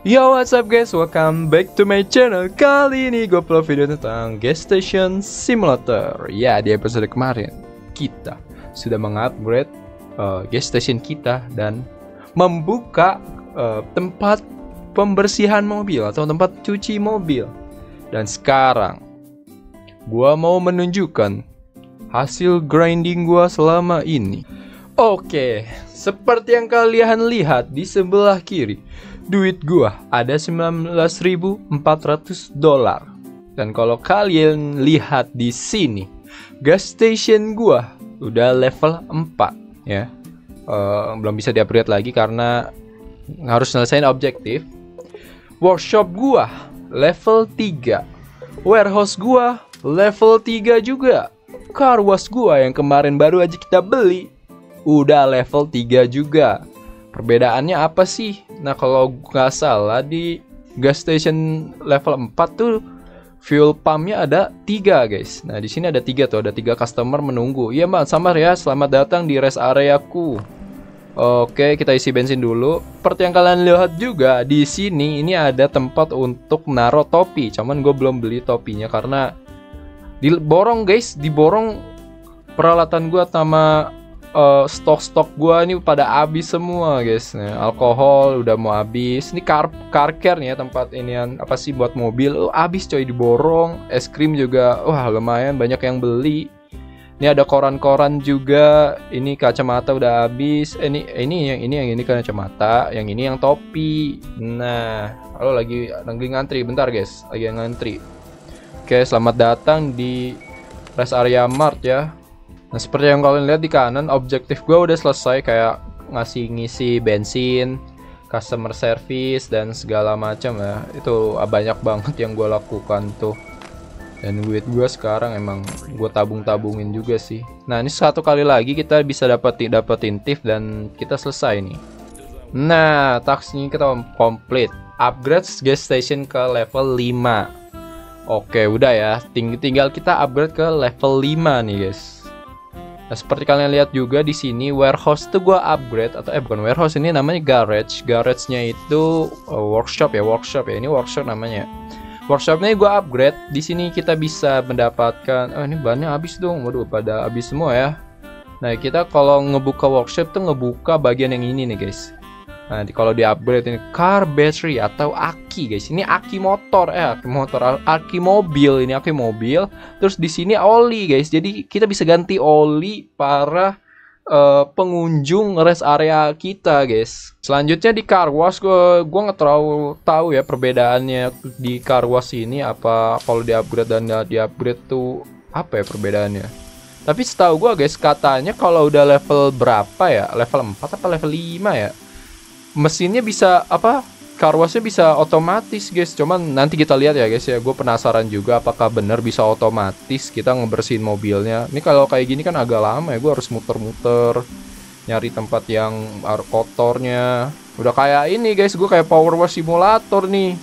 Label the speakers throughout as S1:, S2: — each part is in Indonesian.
S1: Yo, what's up guys, welcome back to my channel. Kali ini gue upload video tentang Gas Station Simulator. Ya, di episode kemarin kita sudah mengupgrade gas station kita dan membuka tempat pembersihan mobil atau tempat cuci mobil. Dan sekarang gue mau menunjukkan hasil grinding gue selama ini. Oke, seperti yang kalian lihat di sebelah kiri, duit gua ada 19.400 dolar. Dan kalau kalian lihat di sini, gas station gua udah level 4 ya. Belum bisa di-upgrade lagi karena harus nyelesain objektif. Workshop gua level 3. Warehouse gua level 3 juga. Car wash gua yang kemarin baru aja kita beli udah level 3 juga. Perbedaannya apa sih? Nah, kalau nggak salah di gas station level 4 tuh fuel pumpnya ada 3 guys. Nah, di sini ada 3 tuh, ada 3 customer menunggu. Iya Mbak, sama ya, selamat datang di rest areaku. Oke, kita isi bensin dulu. Seperti yang kalian lihat juga di sini, ini ada tempat untuk naruh topi. Cuman gue belum beli topinya karena diborong guys, diborong peralatan gue sama stok-stok gua ini pada habis semua guys. Nah, alkohol udah mau habis. Ini car care nih ya, tempat inian apa sih buat mobil. Habis coy, diborong. Es krim juga wah lumayan banyak yang beli. Ini ada koran-koran juga. Ini kacamata udah habis. Ini yang ini kacamata, yang ini yang topi. Nah, halo lagi ngantri bentar guys. Lagi ngantri. Oke, selamat datang di rest area Mart ya. Nah, seperti yang kalian lihat di kanan, objektif gue udah selesai, kayak ngisi bensin, customer service, dan segala macam ya. Itu banyak banget yang gue lakukan tuh. Dan duit gue sekarang emang gue tabungin juga sih. Nah, ini satu kali lagi kita bisa dapetin tip dan kita selesai nih. Nah, tasknya kita complete. Upgrade gas station ke level 5. Oke, udah ya. Tinggal kita upgrade ke level 5 nih guys. Nah, seperti kalian lihat juga di sini warehouse tuh gua upgrade atau bukan warehouse, ini namanya garage. Garage-nya itu workshop ya. Ini workshop namanya. Workshopnya gua upgrade. Di sini kita bisa mendapatkan ini bahannya habis dong. Waduh, pada habis semua ya. Nah, kita kalau ngebuka workshop tuh ngebuka bagian yang ini nih, guys. Nanti kalau di upgrade ini car battery atau aki guys. Ini aki motor aki mobil, ini aki mobil. Terus di sini oli guys. Jadi kita bisa ganti oli para pengunjung rest area kita guys. Selanjutnya di car wash, gua nggak terlalu tahu ya perbedaannya di car wash ini apa kalau di upgrade dan di upgrade tuh apa ya perbedaannya. Tapi setahu gua guys, katanya kalau udah level berapa ya, level 4 apa level 5 ya, mesinnya bisa car washnya bisa otomatis guys. Cuman nanti kita lihat ya guys ya. Gue penasaran juga apakah benar bisa otomatis kita ngebersihin mobilnya. Ini kalau kayak gini kan agak lama ya. Gue harus muter-muter nyari tempat yang kotornya. Udah kayak ini guys, gue kayak power wash simulator nih.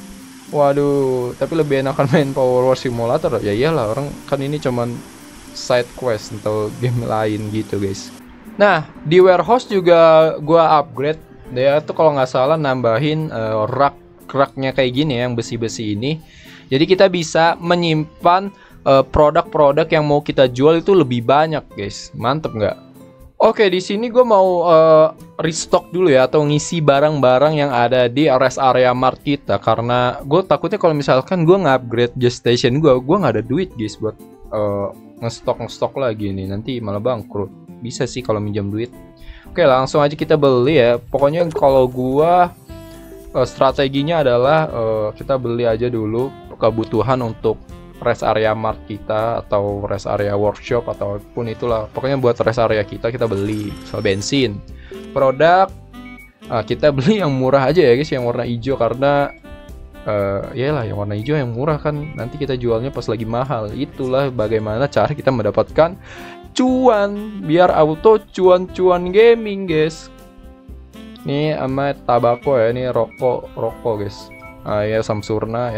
S1: Waduh, tapi lebih enakan main power wash simulator. Ya iyalah, orang kan ini cuman side quest atau game lain gitu guys. Nah, di warehouse juga gue upgrade. Dia tuh kalau nggak salah nambahin rak-raknya kayak gini ya, yang besi-besi ini. Jadi kita bisa menyimpan produk-produk yang mau kita jual itu lebih banyak guys. Mantep nggak? Oke, di sini gue mau restock dulu ya, atau ngisi barang-barang yang ada di rest area Mart kita. Karena gue takutnya kalau misalkan gue nge-upgrade gas station gue nggak ada duit guys buat ngestok lagi nih. Nanti malah bangkrut. Bisa sih kalau minjam duit. Oke, langsung aja kita beli ya. Pokoknya kalau gua strateginya adalah kita beli aja dulu kebutuhan untuk rest area Mart kita atau rest area workshop ataupun itulah. Pokoknya buat rest area kita beli. Soal bensin, produk kita beli yang murah aja ya guys, yang warna hijau karena yalah yang warna hijau yang murah kan nanti kita jualnya pas lagi mahal. Itulah bagaimana cara kita mendapatkan cuan, biar auto cuan gaming guys. Ini sama tabako ya, ini rokok guys. Ya Samsurna.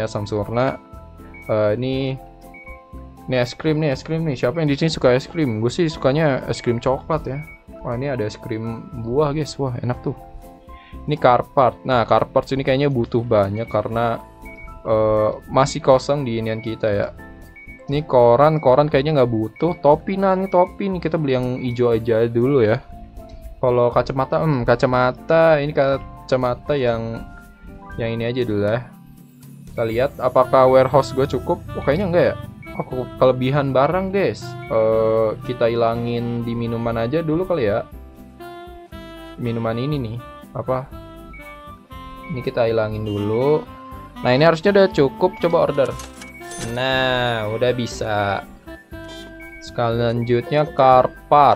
S1: Ini es krim nih. Siapa yang di sini suka es krim? Gue sih sukanya es krim coklat ya. Wah, ini ada es krim buah guys. Wah, enak tuh. Ini car part. Nah, car parts ini kayaknya butuh banyak karena masih kosong di inian kita ya. Ini koran kayaknya nggak butuh. Topi nih kita beli yang hijau aja dulu ya. Kalau kacamata, kacamata ini kacamata yang ini aja dulu ya. Kita lihat apakah warehouse gue cukup. Oh, kayaknya enggak ya. Oh, kelebihan barang guys. Kita ilangin di minuman aja dulu kali ya. Minuman ini nih apa? Ini kita ilangin dulu. Nah, ini harusnya udah cukup. Coba order. Nah, udah bisa. Selanjutnya car part.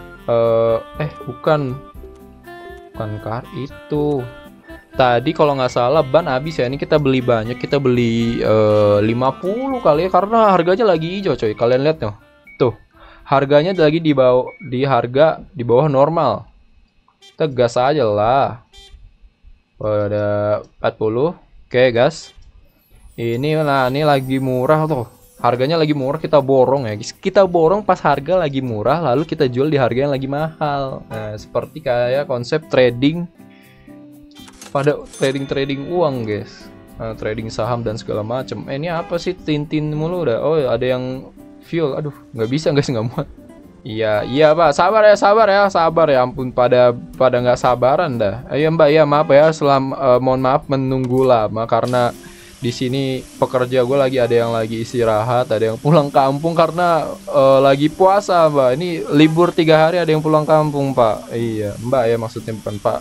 S1: Bukan car itu. Tadi kalau nggak salah ban habis ya. Ini kita beli banyak. Kita beli 50 kali ya, karena harganya lagi hijau coy. Kalian lihat tuh. Harganya lagi di bawah normal. Kita gas aja lah. Ada 40. Oke, gas. Ini lagi murah tuh. Harganya lagi murah, kita borong ya guys. Kita borong pas harga lagi murah, lalu kita jual di harga yang lagi mahal. Nah, seperti kayak konsep trading pada trading uang guys. Trading saham dan segala macam. Ini apa sih, tintin mulu udah. Oh, ada yang fuel. Aduh, nggak bisa guys, nggak muat. Iya Pak, sabar ya. Ampun, pada nggak sabaran dah. Ayo Mbak, ya maaf ya, mohon maaf menunggu lama karena di sini pekerja gue lagi ada yang lagi istirahat, ada yang pulang kampung karena lagi puasa Mbak. Ini libur 3 hari, ada yang pulang kampung Pak. Iya Mbak ya, maksudnya bukan Pak.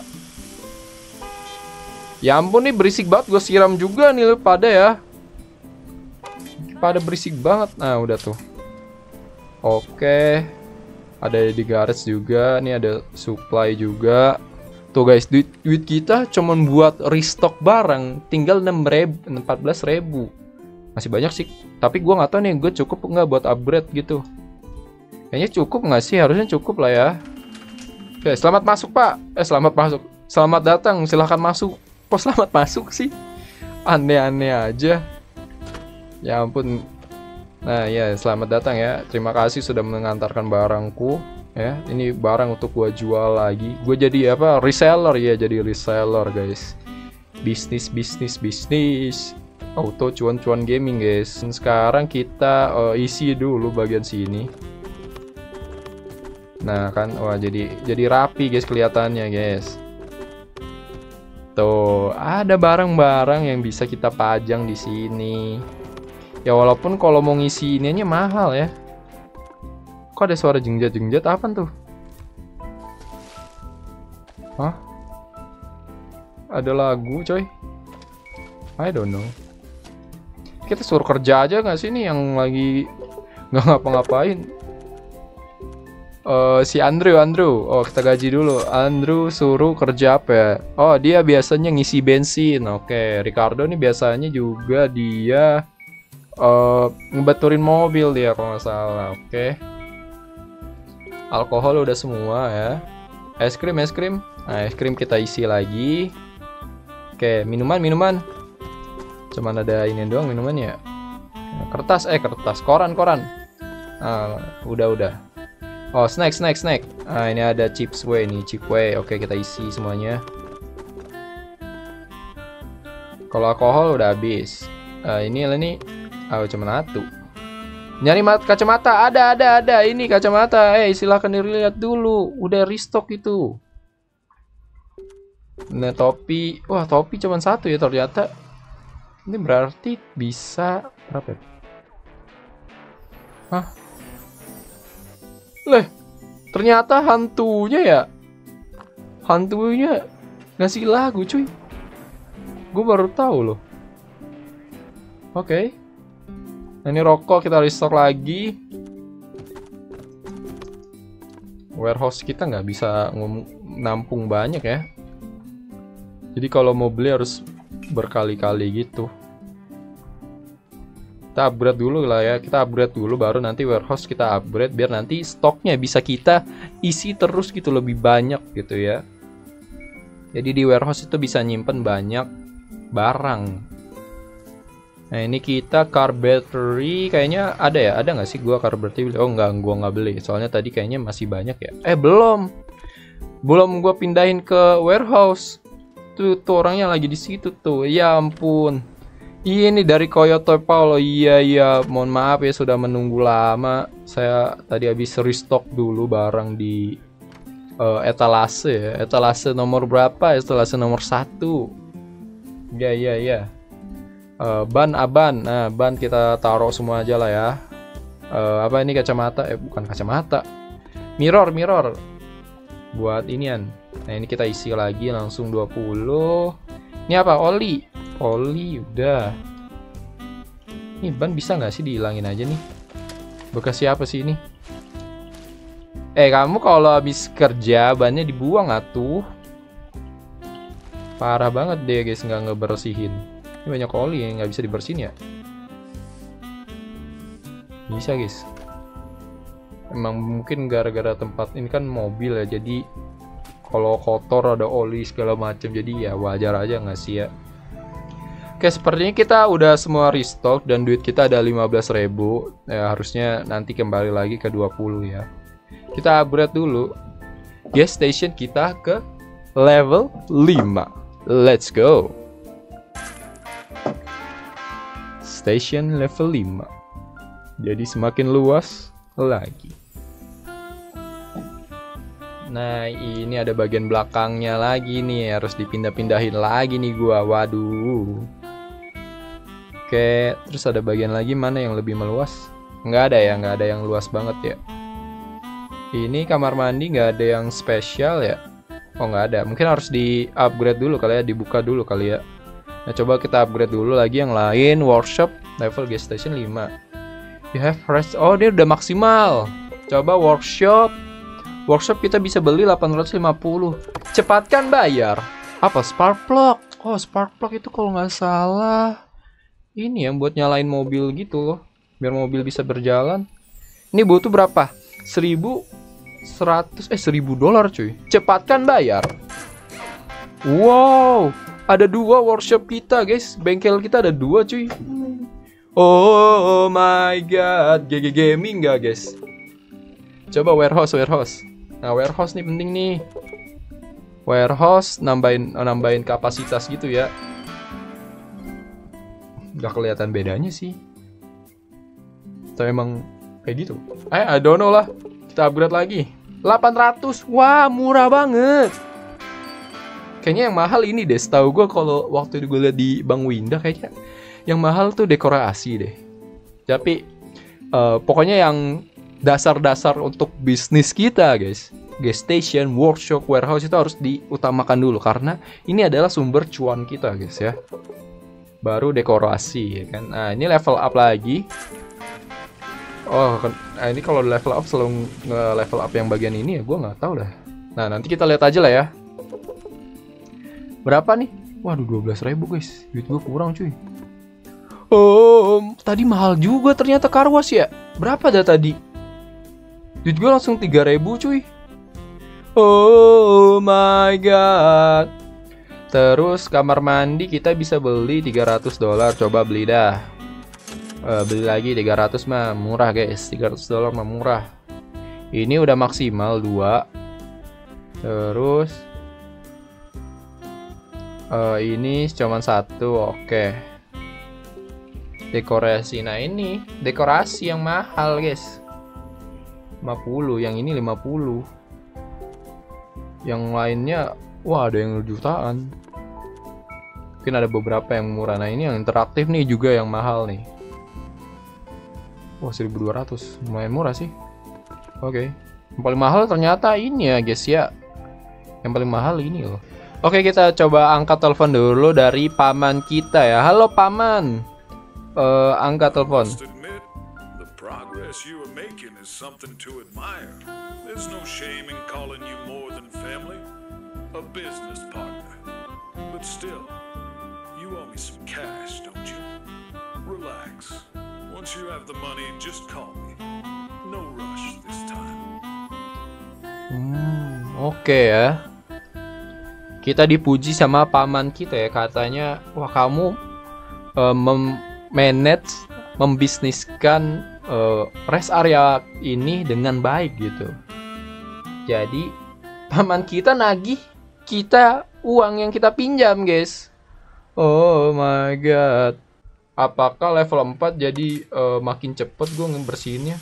S1: Ya ampun, nih berisik banget, gue siram juga nih pada ya. Pada berisik banget. Nah udah tuh. Oke. Ada di garage juga, nih ada supply juga. Tuh guys, duit kita cuman buat restock barang tinggal 14.000. Masih banyak sih, tapi gua nggak tahu nih gue cukup nggak buat upgrade gitu. Kayaknya cukup nggak sih? Harusnya cukup lah ya. Oke, selamat masuk Pak. Selamat masuk. Selamat datang, silahkan masuk. Kok selamat masuk sih? Aneh-aneh aja. Ya ampun. Nah ya, selamat datang ya. Terima kasih sudah mengantarkan barangku ya. Ini barang untuk gua jual lagi. Gue jadi apa? Reseller ya, jadi reseller guys. Bisnis. Auto cuan-cuan gaming guys. Sekarang kita isi dulu bagian sini. Nah kan, wah jadi rapi guys kelihatannya guys. Tuh, ada barang-barang yang bisa kita pajang di sini. Ya walaupun kalau mau ngisi ininya mahal ya. Kok ada suara jengjat apa tuh? Hah? Ada lagu coy. I don't know. Kita suruh kerja aja nggak sih nih yang lagi nggak ngapa-ngapain? Si Andrew. Oh, kita gaji dulu. Andrew suruh kerja apa ya? Oh, dia biasanya ngisi bensin. Oke, Ricardo nih biasanya juga dia ngebaturin mobil dia kalau nggak salah. Oke. Alkohol udah semua ya. Es krim. Nah, es krim kita isi lagi. Oke, minuman. Cuman ada ini doang minumannya. Kertas. Koran. Nah, udah. Oh, snack. Nah, ini ada chips way nih, chip way. Oke, kita isi semuanya. Kalau alkohol udah habis. Ini cuma satu. Nyari kacamata, ada ini kacamata. Silahkan dilihat dulu. Udah restock itu. Nah, topi. Wah, topi cuma satu ya ternyata. Ini berarti bisa berapa ya? Hah? Ternyata hantunya ngasih lagu cuy. Gue baru tahu loh. Oke. Nah, ini rokok kita restock lagi. Warehouse kita nggak bisa nampung banyak ya. Jadi kalau mau beli harus berkali-kali gitu. Kita upgrade dulu lah ya. Kita upgrade dulu baru nanti warehouse kita upgrade biar nanti stoknya bisa kita isi terus gitu, lebih banyak gitu ya. Jadi di warehouse itu bisa nyimpen banyak barang. Nah, ini kita car battery kayaknya ada ya? Ada nggak sih gua car battery? Oh enggak, gua nggak beli. Soalnya tadi kayaknya masih banyak ya. Belum gua pindahin ke warehouse. tuh orangnya lagi di situ tuh. Ya ampun. Ini dari Coyote Paulo. Iya, mohon maaf ya sudah menunggu lama. Saya tadi habis restock dulu barang di etalase ya. Etalase nomor berapa? Etalase nomor 1. Ya. Ban aban. Nah, ban kita taruh semua aja lah ya. Apa ini kacamata? Bukan kacamata. Mirror. Buat inian. Nah, ini kita isi lagi langsung 20. Ini apa? Oli udah. Ini ban bisa nggak sih dihilangin aja nih? Bekas siapa sih ini? Kamu kalau habis kerja bannya dibuang atuh. Parah banget deh guys, nggak ngebersihin. Ini banyak oli yang nggak bisa dibersihin ya. Bisa guys. Emang mungkin gara-gara tempat ini kan mobil ya, jadi kalau kotor ada oli segala macam, jadi ya wajar aja nggak sih ya. Oke, sepertinya kita udah semua restock dan duit kita ada 15.000. Ya harusnya nanti kembali lagi ke 20 ya. Kita upgrade dulu gas station kita ke level 5. Let's go. Station level 5. Jadi semakin luas lagi. Nah, ini ada bagian belakangnya lagi nih, harus dipindah-pindahin lagi nih gua. Waduh. Oke, terus ada bagian lagi mana yang lebih meluas? Nggak ada yang luas banget ya. Ini kamar mandi nggak ada yang spesial ya. Oh, nggak ada. Mungkin harus di-upgrade dulu kali ya, dibuka dulu kali ya. Nah, coba kita upgrade dulu lagi yang lain. Workshop level gas station 5. You have rest. Oh, dia udah maksimal. Coba workshop kita bisa beli 850. Cepatkan bayar. Apa? Spark plug. Oh, spark plug itu kalau nggak salah ini yang buat nyalain mobil gitu loh, biar mobil bisa berjalan. Ini butuh berapa? 1.100 $1.000 cuy. Cepatkan bayar. Wow, ada 2 workshop kita guys. Bengkel kita ada 2 cuy. Oh my god, GG Gaming gak guys? Coba warehouse. Nah, warehouse nih penting nih. Warehouse nambahin kapasitas gitu ya. Gak kelihatan bedanya sih. Atau emang kayak gitu? I don't know lah. Kita upgrade lagi. 800. Wah, murah banget. Kayaknya yang mahal ini deh. Setahu gue kalau waktu gue lihat di Bang Winda kayaknya yang mahal tuh dekorasi deh. Tapi pokoknya yang dasar-dasar untuk bisnis kita guys, gas station, workshop, warehouse itu harus diutamakan dulu karena ini adalah sumber cuan kita guys ya. Baru dekorasi ya kan. Nah, ini level up lagi. Oh, nah ini kalau level up selalu level up yang bagian ini ya, gue nggak tahu dah. Nah, nanti kita lihat aja lah ya. Berapa nih? Waduh, 12.000 guys. Duit gue kurang cuy. Oh, tadi mahal juga ternyata karwas ya. Berapa dah tadi? Duit gue langsung 3.000 cuy. Oh my god. Terus kamar mandi kita bisa beli $300. Coba beli dah. Beli lagi 300 mah murah guys. $300 mah murah. Ini udah maksimal 2. Terus ini cuman 1. Oke. Dekorasi. Nah, ini dekorasi yang mahal guys. 50, yang ini 50. Yang lainnya wah ada yang jutaan. Mungkin ada beberapa yang murah. Nah, ini yang interaktif nih juga yang mahal nih. Wah, 1.200. Lumayan murah sih. Oke. Yang paling mahal ternyata ini ya guys ya. Yang paling mahal ini loh. Oke, kita coba angkat telepon dulu dari paman kita ya. Halo paman. Angkat telepon.
S2: The progress you are making is something to admire. There's no shame in calling you more than family, a business partner. But still, you owe me some cash, don't you? Relax. Once you have the money, just call me. No rush this time.
S1: Oke ya. Kita dipuji sama paman kita ya, katanya wah kamu manage membisniskan rest area ini dengan baik gitu. Jadi paman kita nagih kita uang yang kita pinjam, guys. Oh my god. Apakah level 4 jadi makin cepet gue ngebersihinnya?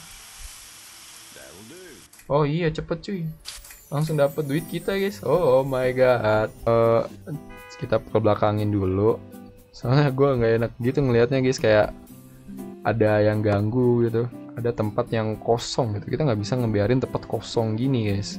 S1: Oh iya, cepet cuy. Langsung dapet duit kita, guys. Oh my god. Kita ke belakangin dulu. Soalnya gue nggak enak gitu ngelihatnya, guys. Kayak ada yang ganggu gitu. Ada tempat yang kosong gitu. Kita nggak bisa ngebiarin tempat kosong gini, guys.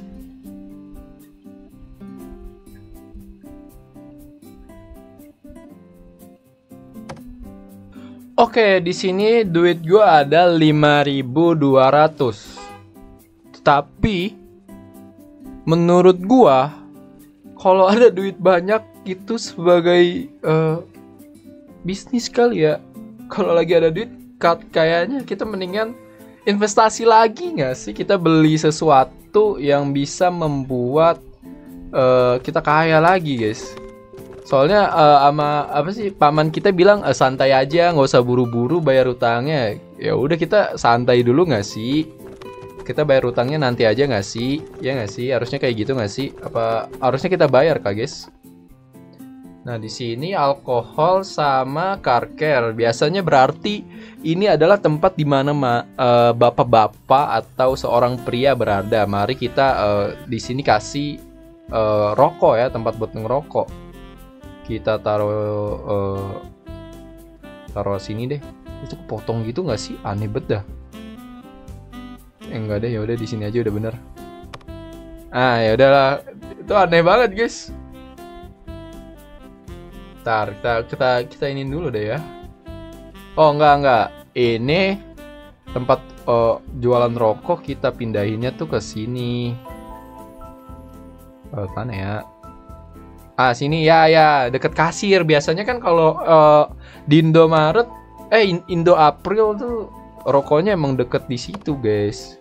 S1: Oke, di sini duit gua ada 5.200. Tapi menurut gua kalau ada duit banyak itu sebagai bisnis kali ya. Kalau lagi ada duit kayaknya kita mendingan investasi lagi nggak sih? Kita beli sesuatu yang bisa membuat kita kaya lagi, guys. Soalnya sama apa sih paman kita bilang santai aja, nggak usah buru-buru bayar utangnya. Ya udah kita santai dulu nggak sih? Kita bayar utangnya nanti aja nggak sih? Ya nggak sih? Harusnya kayak gitu nggak sih? Apa harusnya kita bayar kak, guys? Nah di sini alkohol sama car care. Biasanya berarti ini adalah tempat di mana bapak-bapak atau seorang pria berada. Mari kita di sini kasih rokok ya, tempat buat ngerokok. Kita taruh sini deh. Itu kepotong gitu nggak sih? Aneh banget dah. Enggak deh, ya udah di sini aja udah bener. Ah ya udahlah, itu aneh banget guys. Ntar kita ini dulu deh ya. Oh enggak. Ini tempat jualan rokok kita pindahinnya tuh ke sini. Mana ya? Ah sini ya deket kasir. Biasanya kan kalau di Indomaret Indo April tuh rokoknya emang deket di situ guys.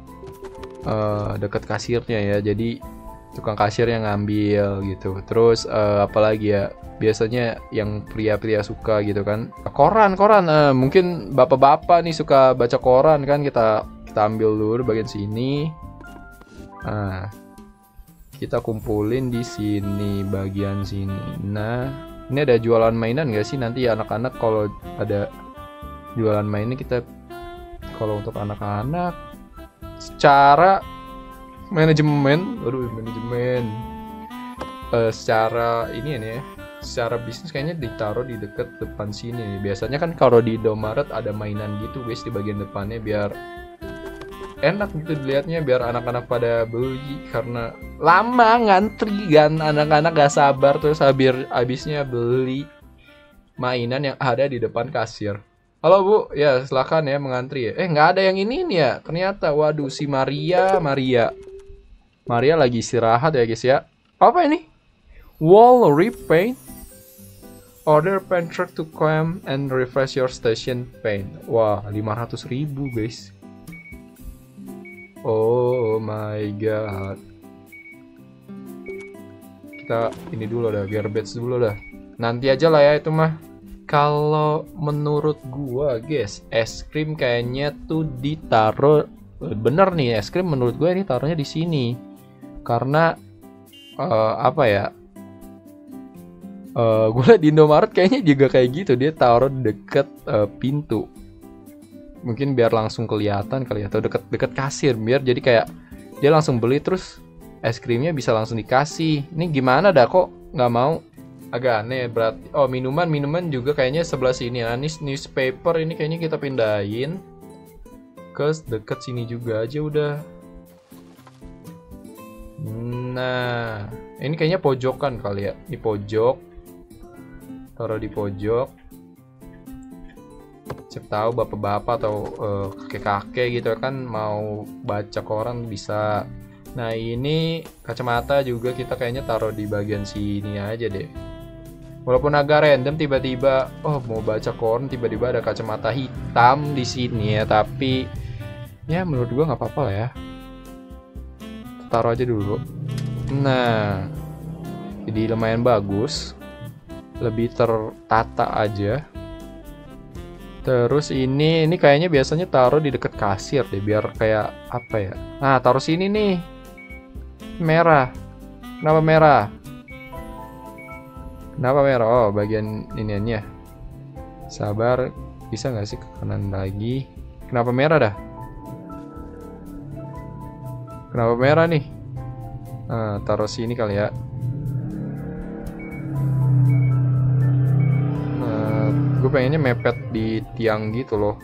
S1: Deket kasirnya ya. Jadi tukang kasir yang ngambil gitu. Terus apalagi ya, biasanya yang pria-pria suka gitu kan. Koran mungkin bapak-bapak nih suka baca koran kan. Kita ambil dulu bagian sini. Nah, kita kumpulin di sini bagian sini. Nah, ini ada jualan mainan nggak sih nanti anak-anak kalau ada jualan mainnya kita, kalau untuk anak-anak secara manajemen, secara ini ya, secara bisnis kayaknya ditaruh di deket depan sini. Biasanya kan kalau di Indomaret ada mainan gitu guys di bagian depannya biar enak gitu dilihatnya, biar anak-anak pada beli karena lama ngantri kan, anak-anak gak sabar terus habisnya beli mainan yang ada di depan kasir. Halo Bu, ya silakan ya mengantri ya. Nggak ada yang ini nih ya ternyata. Waduh, si Maria lagi istirahat ya guys ya. Apa ini? Wall repaint. Order paint truck to come and refresh your station paint. Wah, 500.000 guys. Oh my god. Kita ini dulu dah, garbage dulu dah. Nanti aja lah ya itu mah. Kalau menurut gua guys, es krim kayaknya tuh ditaruh, bener nih, es krim menurut gua ini taruhnya di sini. Karena apa ya? Gua liat di Indomaret kayaknya juga kayak gitu, dia taruh deket pintu. Mungkin biar langsung kelihatan kali ya, atau deket kasir, biar jadi kayak dia langsung beli terus es krimnya bisa langsung dikasih. Ini gimana dah kok nggak mau? Agak aneh berarti. Oh minuman juga kayaknya sebelah sini. Nah ini newspaper ini kayaknya kita pindahin ke deket sini juga aja udah. Nah ini kayaknya pojokan kali ya. Di pojok, taruh di pojok. Siapa tahu bapak-bapak atau kakek-kakek gitu kan mau baca koran bisa. Nah ini kacamata juga kita kayaknya taruh di bagian sini aja deh. Walaupun agak random tiba-tiba mau baca koran tiba-tiba ada kacamata hitam di sini ya, tapi ya menurut gua nggak apa-apa lah ya. Taruh aja dulu. Nah jadi lumayan bagus, lebih tertata aja. Terus ini kayaknya biasanya taruh di dekat kasir deh biar kayak apa ya. Nah taruh sini nih. Merah. Kenapa merah? Kenapa merah? Oh, bagian iniannya. Sabar, bisa nggak sih ke kanan lagi? Kenapa merah dah? Kenapa merah nih? Nah, taruh sini kali ya. Gue pengennya mepet di tiang gitu loh.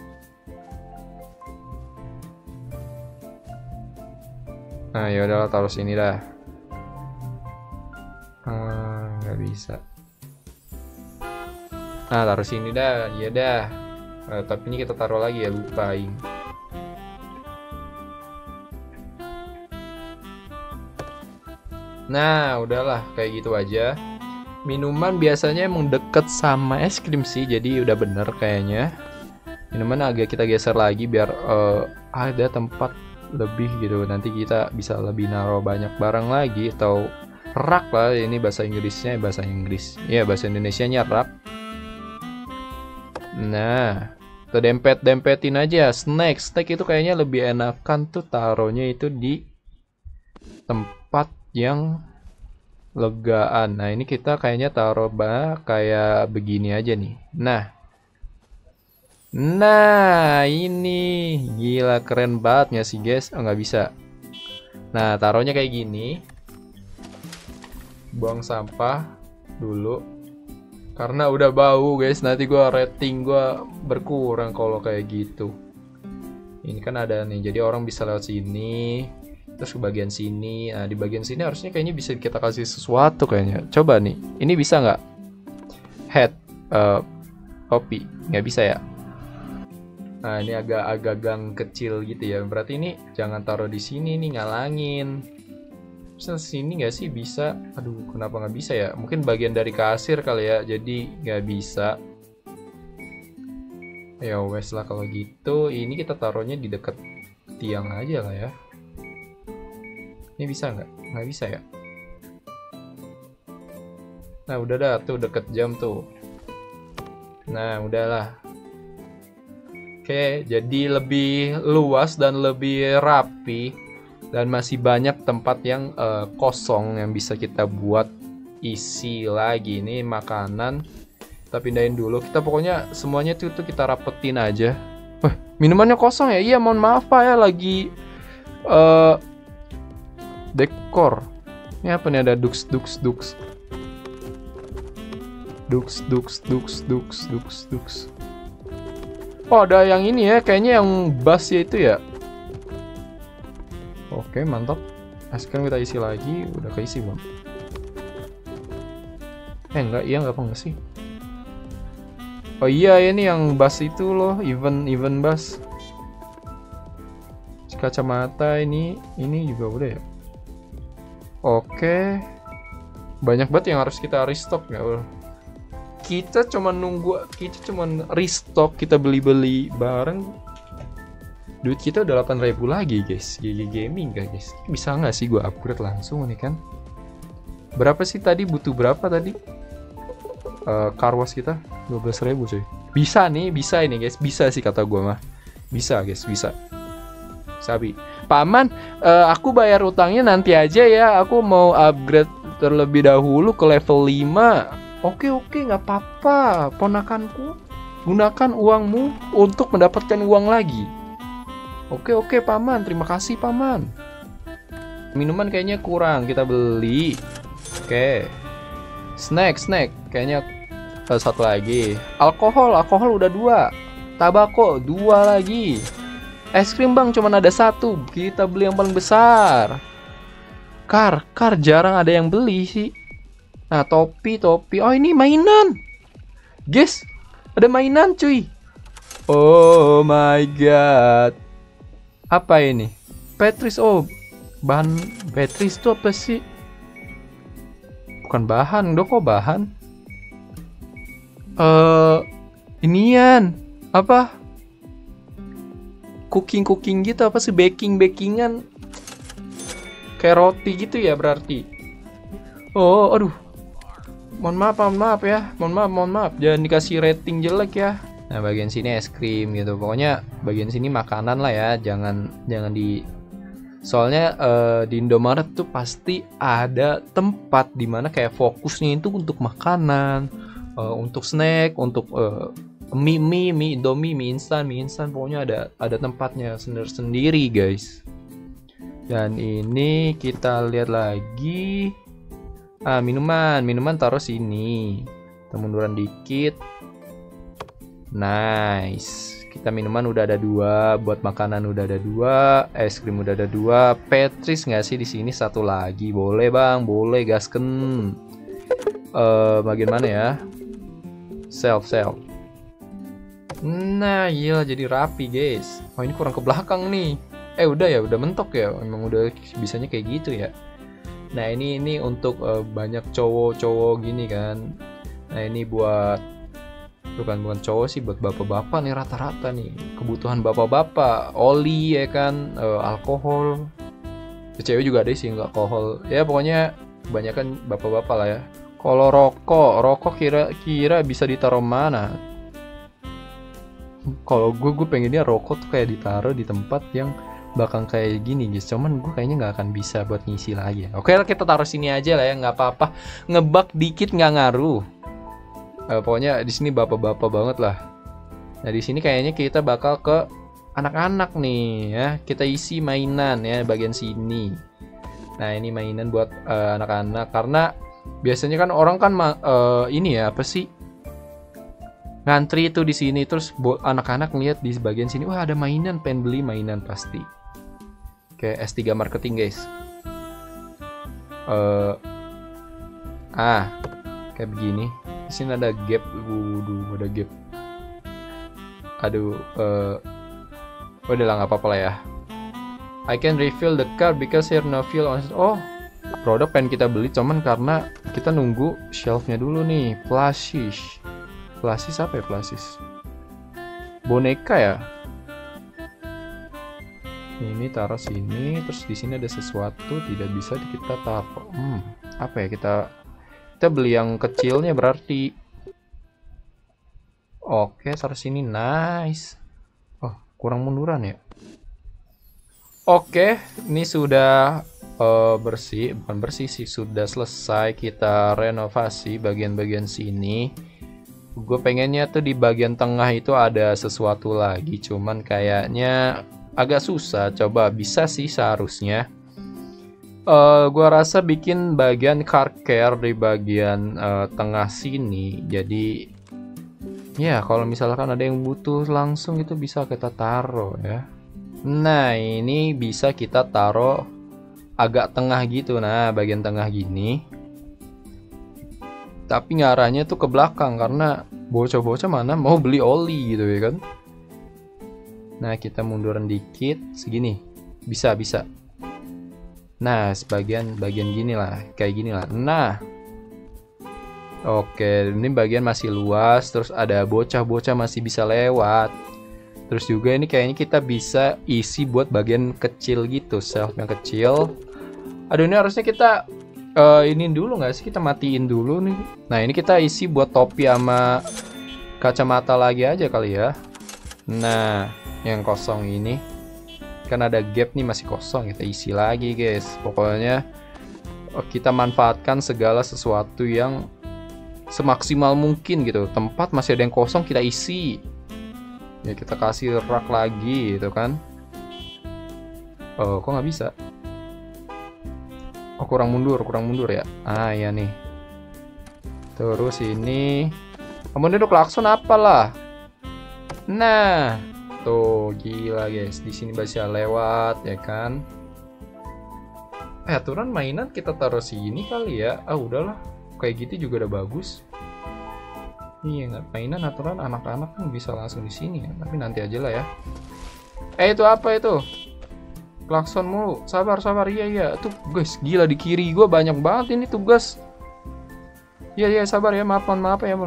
S1: Nah, ya udahlah taruh sini dah. Nggak bisa. Nah, taruh sini dah. Iya dah. Tapi ini kita taruh lagi ya, lupain. Nah, udahlah kayak gitu aja. Minuman biasanya emang deket sama es krim sih, jadi udah bener kayaknya. Minuman agak kita geser lagi biar ada tempat lebih gitu. Nanti kita bisa lebih naruh banyak barang lagi, atau rak lah. Ini bahasa Inggrisnya, bahasa Inggris. Ya, bahasa Indonesianya rak. Nah, kita dempet-dempetin aja. Snack itu kayaknya lebih enakan tuh taruhnya itu di tempat yang legaan. Nah, ini kita kayaknya taruh kayak begini aja nih. Nah, ini gila keren banget nggak sih guys? Oh, nggak bisa. Nah, taruhnya kayak gini. Buang sampah dulu. Karena udah bau guys, nanti rating gua berkurang kalau kayak gitu. Ini kan ada nih, jadi orang bisa lewat sini. Terus ke bagian sini. Nah, di bagian sini harusnya kayaknya bisa kita kasih sesuatu kayaknya. Coba nih, ini bisa nggak? Head, topi, nggak bisa ya? Nah, ini agak gang kecil gitu ya. Berarti ini jangan taruh di sini nih, ngalangin. Bisa sini nggak sih? Bisa. Aduh, kenapa nggak bisa ya? Mungkin bagian dari kasir kali ya, jadi nggak bisa. Ya wes lah kalau gitu. Ini kita taruhnya di dekat tiang aja lah ya. Ini bisa nggak? Nggak bisa ya? Nah, udah dah tuh deket jam tuh. Nah, udahlah. Oke, jadi lebih luas dan lebih rapi. Dan masih banyak tempat yang kosong yang bisa kita buat isi lagi. Ini makanan kita pindahin dulu. Kita pokoknya semuanya tuh kita rapetin aja. Wah, minumannya kosong ya? Iya, mohon maaf Pak ya, lagi dekor. Ini apa nih, ada dux. Oh, ada yang ini ya, kayaknya yang bass ya itu ya. Oke, mantap. Nah, sekarang kita isi lagi. Udah keisi belum? Enggak, iya enggak sih? Oh iya, ini yang bass itu loh, event bass. Kacamata ini juga udah ya. Oke. Banyak banget yang harus kita restock ya. Kita cuma restock, kita beli barang. Duit kita udah 8.000 lagi guys. GG Gaming guys. Bisa nggak sih gue upgrade langsung nih kan? Berapa sih tadi? Butuh berapa tadi? Karwas kita 12.000 cuy. Bisa nih, bisa ini guys. Bisa sih kata gue mah. Bisa guys, bisa. Sabi, Paman, aku bayar utangnya nanti aja ya. Aku mau upgrade terlebih dahulu ke level 5. Oke, nggak apa-apa. Ponakanku, gunakan uangmu untuk mendapatkan uang lagi. Oke, Paman. Terima kasih, Paman. Minuman kayaknya kurang. Kita beli. Oke. Snack. Kayaknya satu lagi. Alkohol udah 2. Tabako 2 lagi. Es krim bang, cuman ada 1. Kita beli yang paling besar. Kar jarang ada yang beli sih. Nah, topi. Oh, ini mainan. Guys, ada mainan cuy. Oh my god. Apa ini? Petris. Oh, bahan Petris itu apa sih? Bukan bahan, kok bahan? Inian apa? Cooking gitu apa sih? Bakingan kayak roti gitu ya berarti. Oh, aduh. Mohon maaf ya. Mohon maaf. Jangan dikasih rating jelek ya. Nah, bagian sini es krim gitu. Pokoknya bagian sini makanan lah ya. Jangan di Soalnya di Indomaret tuh pasti ada tempat dimana kayak fokusnya itu untuk makanan, untuk snack, untuk mie Indomie, mie instan, pokoknya ada tempatnya sendiri guys. Dan ini kita lihat lagi, minuman taruh sini. Kita munduran dikit. Nice. Kita minuman udah ada 2, buat makanan udah ada 2, es krim udah ada 2. Petris nggak sih di sini? 1 lagi, boleh bang, boleh gasken. Bagian mana ya? Self. Nah, iya jadi rapi guys. Oh ini kurang ke belakang nih. Udah mentok ya. Emang udah bisanya kayak gitu ya. Nah ini untuk banyak cowok gini kan. Nah ini buat bukan cowok sih, buat bapak-bapak nih rata-rata nih, kebutuhan bapak-bapak, oli ya kan, alkohol. Cewek juga ada sih nggak alkohol ya, pokoknya kebanyakan bapak-bapak lah ya. Kalau rokok kira-kira bisa ditaruh mana? Kalau gue pengennya rokok tuh kayak ditaruh di tempat yang bakal kayak gini guys, cuman gue kayaknya nggak akan bisa buat ngisi lagi. Oke, kita taruh sini aja lah ya, nggak apa-apa, ngebak dikit nggak ngaruh. Pokoknya di sini bapak-bapak banget lah. Nah di sini kayaknya kita bakal ke anak-anak nih ya. Kita isi mainan ya bagian sini. Nah ini mainan buat anak-anak, karena biasanya kan orang kan ini ya apa sih, ngantri itu di sini, terus anak-anak ngeliat di bagian sini, wah ada mainan, pengen beli mainan pasti. Kayak S3 marketing guys. Kayak begini. Di sini ada gap, ada gap. Udah lah nggak apa-apa lah ya. I can refill the car because here no fuel on. Oh, produk pengen kita beli, cuman karena kita nunggu shelfnya dulu nih. Plushies apa ya plushies? Boneka ya. Ini taruh sini, terus di sini ada sesuatu tidak bisa kita taruh. Apa ya kita beli yang kecilnya berarti. Oke, taruh sini. Nice. Oh, kurang munduran ya. Oke, ini sudah bukan bersih sih, sudah selesai kita renovasi bagian-bagian sini. Gue pengennya tuh di bagian tengah itu ada sesuatu lagi, cuman kayaknya agak susah. Coba bisa sih seharusnya. Gua rasa bikin bagian car care di bagian tengah sini. Jadi ya kalau misalkan ada yang butuh langsung itu bisa kita taruh ya. Nah ini bisa kita taruh agak tengah gitu. Nah bagian tengah gini. Tapi ngarahnya tuh ke belakang karena bocah-bocah mana mau beli oli gitu ya kan. Nah kita munduran dikit segini. Bisa. Nah, bagian gini lah, kayak gini lah. Nah, oke, ini bagian masih luas, terus ada bocah-bocah masih bisa lewat. Terus juga ini kayaknya kita bisa isi buat bagian kecil gitu, shelf yang kecil. Aduh, ini harusnya kita ini dulu nggak sih? Kita matiin dulu nih. Nah, ini kita isi buat topi sama kacamata lagi aja kali ya. Nah, yang kosong ini. Kan ada gap nih masih kosong, kita isi lagi guys. Pokoknya kita manfaatkan segala sesuatu yang semaksimal mungkin gitu. Tempat masih ada yang kosong kita isi ya, kita kasih rak lagi gitu kan. Kok nggak bisa? Oh kurang mundur ya. Ya nih. Terus ini kamu duduk klakson apalah. Nah tuh gila guys, di sini bisa lewat ya kan. Aturan mainan kita taruh sini kali ya. Udahlah, kayak gitu juga udah bagus. Iya nggak, mainan aturan anak-anak kan bisa langsung di sini ya. Tapi nanti aja lah ya. Itu apa itu? Klakson mulu. Sabar. Iya. Tuh guys, gila di kiri gue banyak banget ini tugas. Iya sabar ya. Mohon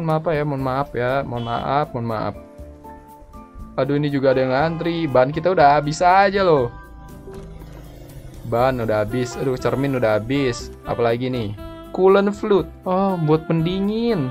S1: maaf. Aduh ini juga ada yang ngantri. Ban kita udah habis aja loh. Ban udah habis. Aduh cermin udah habis. Apalagi nih? Coolant fluid. Oh buat pendingin.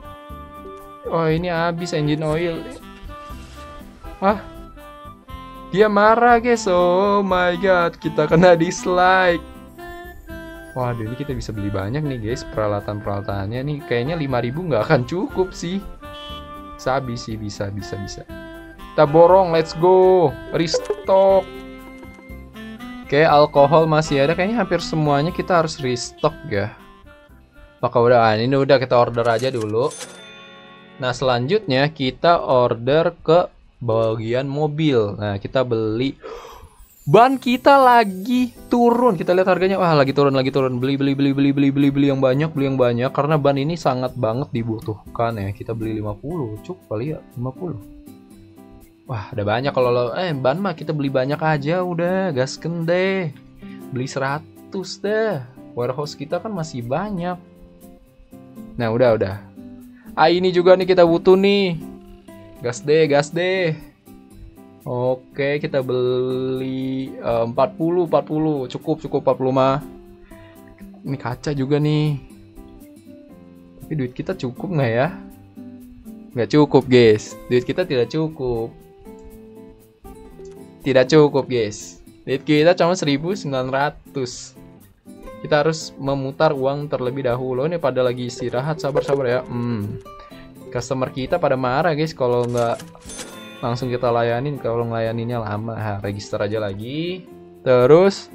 S1: Oh ini habis engine oil. Dia marah guys. Oh my god, kita kena dislike. Waduh, ini kita bisa beli banyak nih guys. Peralatan-peralatannya nih kayaknya 5.000 nggak akan cukup sih. Sabi sih, bisa. Kita borong, let's go. Restock. Oke, alkohol masih ada. Kayaknya hampir semuanya kita harus restock ya. Maka udah, ini udah kita order aja dulu. Nah, selanjutnya kita order ke bagian mobil. Nah, kita beli. Ban kita lagi turun. Kita lihat harganya. Wah, lagi turun. Beli yang banyak karena ban ini sangat banget dibutuhkan ya. Kita beli 50. Cukup kali ya, 50. Wah, ada banyak kalau ban mah kita beli banyak aja udah, gasken deh. Beli 100 deh. Warehouse kita kan masih banyak. Nah, udah. Ini juga nih kita butuh nih. Gas deh. Oke, kita beli 40. Cukup 40 mah. Ini kaca juga nih. Tapi duit kita cukup nggak ya? Nggak cukup guys. Duit kita tidak cukup. Guys. Duit kita cuma 1.900. Kita harus memutar uang terlebih dahulu. Ini pada lagi istirahat, sabar ya. Customer kita pada marah guys kalau nggak langsung kita layanin. Kalau ngelayaninnya lama. Register aja lagi. Terus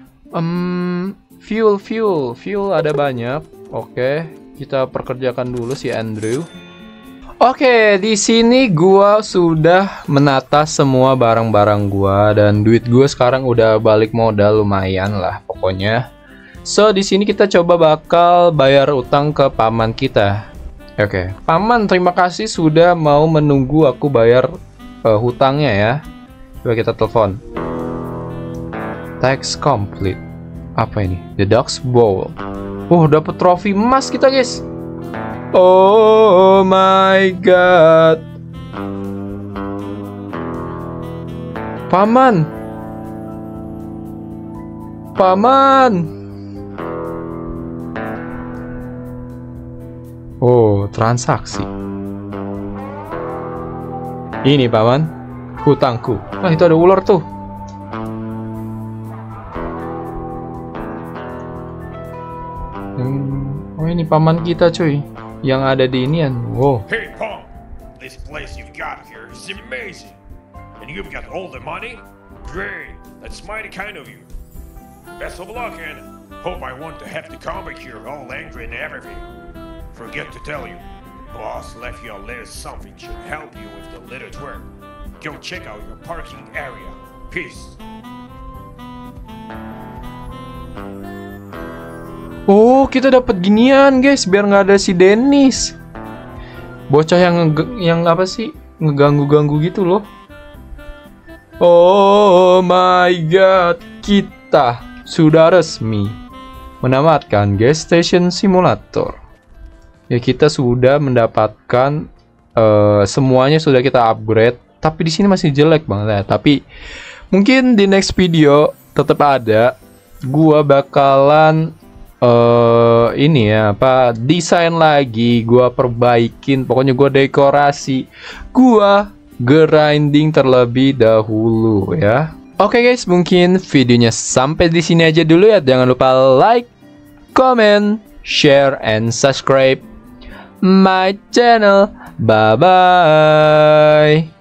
S1: fuel ada banyak. Oke, kita perkerjakan dulu si Andrew. Oke, di sini gua sudah menata semua barang-barang gua dan duit gua sekarang udah balik modal lumayan lah pokoknya. So, di sini kita coba bakal bayar utang ke paman kita. Oke, paman terima kasih sudah mau menunggu aku bayar hutangnya ya. Coba kita telepon. Tax complete. Apa ini? The Dog's Bowl. Dapat trofi emas kita guys. Oh my god. Paman. Oh, transaksi. Ini paman, hutangku. Wah, itu ada ular tuh. Oh, ini paman kita cuy. Yang ada di inian. Wow.
S3: Hey Paul, this place you've got here is amazing. And you've got all the money? Great, that's mighty kind of you. Best of luck and hope I won't have to come back here all angry and everything. Forget to tell you, boss left you a little something should help you with the little work. Go check out your parking area. Peace.
S1: Oh, kita dapat ginian guys, biar nggak ada si Dennis. Bocah yang apa sih? Ngeganggu-ganggu gitu loh. Oh my god, kita sudah resmi menamatkan Gas Station Simulator. Ya, kita sudah mendapatkan semuanya sudah kita upgrade, tapi di sini masih jelek banget ya. Tapi mungkin di next video tetap ada. Gua bakalan ini ya desain lagi, gua perbaikin, pokoknya gua dekorasi, gua grinding terlebih dahulu ya. Oke guys, mungkin videonya sampai di sini aja dulu ya. Jangan lupa like, comment, share, and subscribe my channel. Bye bye.